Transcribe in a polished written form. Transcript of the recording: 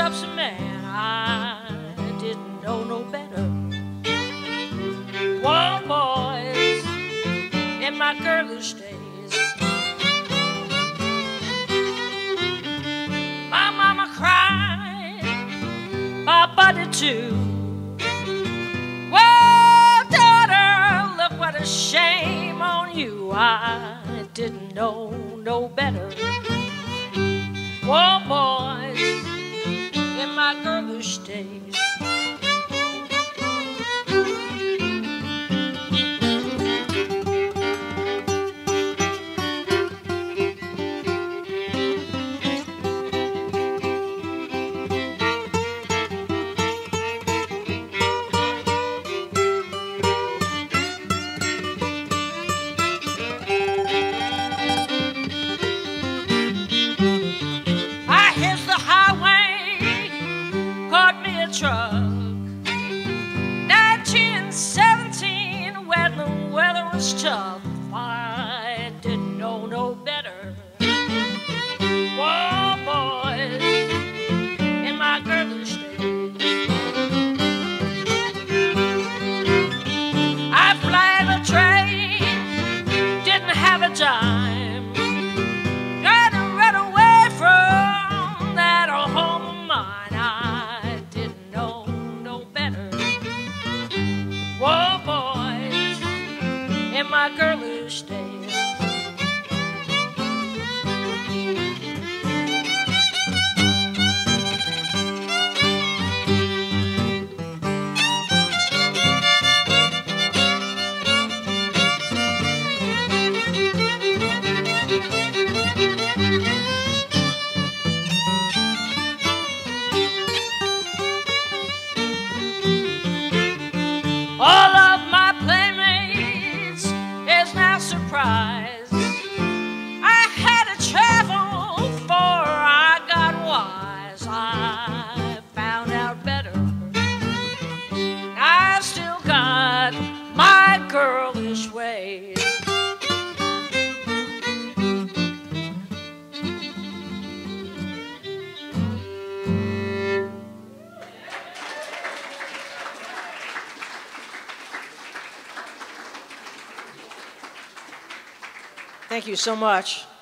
loves a man I didn't know no better. Whoa, boys, in my girlish days, my mama cried, Papa did too. Whoa, daughter, look what a shame on you. I didn't know no better. Whoa, boys, in my girlish days. Truck 1917, when the weather was tough, I didn't know no better. Whoa, boys, in my girlish days, I flagged a train, didn't have a dime, got to run away from that old home of mine. Whoa, boys, in my girlish days. All of my playmates is now surprised. I had to travel before I got wise. I found out better. I've still got my girlish ways. Thank you so much.